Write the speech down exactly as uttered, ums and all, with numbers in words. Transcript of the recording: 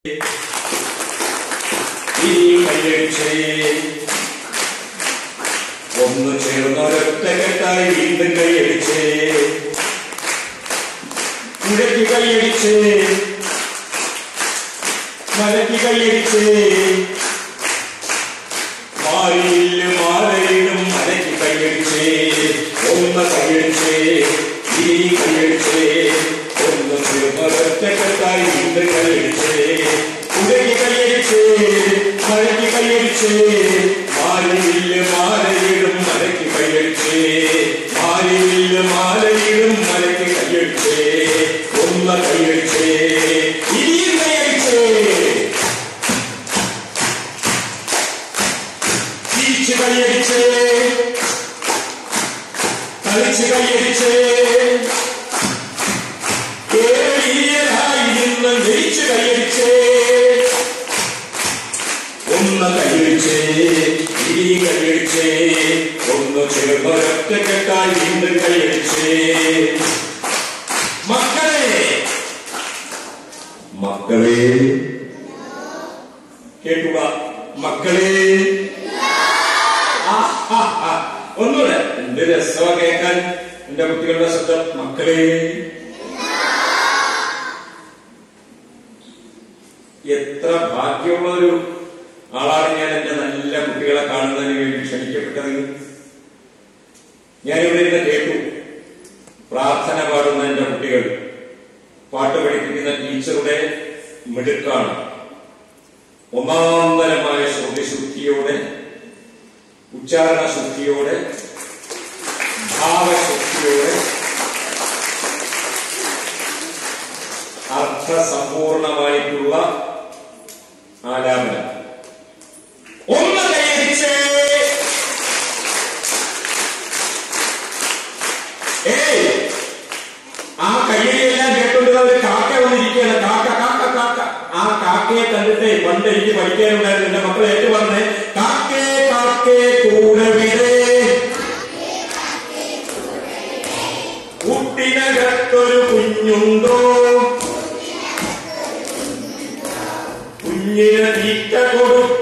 കൈയടിച്ചേ ഒന്ന് ചേർന്നൊരൊറ്റക്കെട്ടായി വീണ്ടും കൈയടിച്ചേ മുഴക്കി കൈയടിച്ചേ മലക്കി കൈയടിച്ചേ മാറിയില്ല മാലയിടും മലക്കി കൈയടിച്ചേ ഒന്ന് കൈയടിച്ചേ ഈ കൈയടിച്ചേ ഒന്ന് ചേർന്നൊരൊറ്റക്കെട്ടായി വീണ്ടും കൈയടിച്ചേ മുഴക്കി കൈയടിച്ചേ മലക്കി കൈയടിച്ചേ മാറിയില്ല മാലയിടും മലക്കി കൈയടിച്ചേ മാറിയില്ല മാലയിടും മലക്കി കൈയടിച്ചേ ഒന്ന് കൈയടിച്ചേ ഇനിയും കൈയടിച്ചേ തിരിച്ച് കൈയടിച്ചേ കളിച്ച് കൈയടിച്ചേ കേളിയരായി നിന്ന് ജയിച്ച് കൈയടിച്ചേ ഒന്ന് കൈയടിച്ചേ ഇനി കൈയടിച്ചേ ഒന്ന് ചേർന്നൊരൊറ്റക്കെട്ടായി വീണ്ടും കൈയടിച്ചേ മക്കളെ മക്കളെ കേട്ടുക മക്കളെ ഒന്നുകൂടെ എന്ത് രസമാ കേൾക്കാൻ എന്റെ കുട്ടികളുടെ ശബ്ദം മക്കളെ എത്ര ഭാഗ്യമുള്ള ഒരു ആളാണ് ഞാൻ എന്റെ നല്ല കുട്ടികളെ കാണുന്നതിന് വേണ്ടി ക്ഷണിക്കപ്പെട്ടത്. ഞാനിവിടെ ഇരുന്ന് കേട്ടു പ്രാർത്ഥന പാടുന്ന എന്റെ കുട്ടികൾ. പാട്ട് പഠിപ്പിക്കുന്ന ടീച്ചറുടെ മിടുക്കാണ്. ഒന്നാന്തരമായ ശ്രുതിശുദ്ധിയോടെ, ഉച്ചാരണ ശുദ്ധിയോടെ, ഭാവശുദ്ധിയോടെ, അർത്ഥസമ്പൂർണമായിട്ടുള്ള ആലാപനം. ഒന്ന് കൈയടിച്ചേ. ഏയ് ആ കയ്യടിയെല്ലാം കേട്ടുകൊണ്ട് ഒരു കാക്ക വന്നിരിക്കുകയാണ്. കാക്ക കാക്ക കാക്ക. ആ കാക്കയെ കണ്ടിട്ട് പണ്ട് എനിക്ക് പഠിക്കാനുണ്ടായിരുന്നു. എന്റെ മക്കളെ ഏറ്റു പറഞ്ഞേ കാക്കേ കാക്കേ കൂടവിടെ കുട്ടിനകത്തൊരു കുഞ്ഞുണ്ടോ കുഞ്ഞിന് തീറ്റ കൊടുക്കും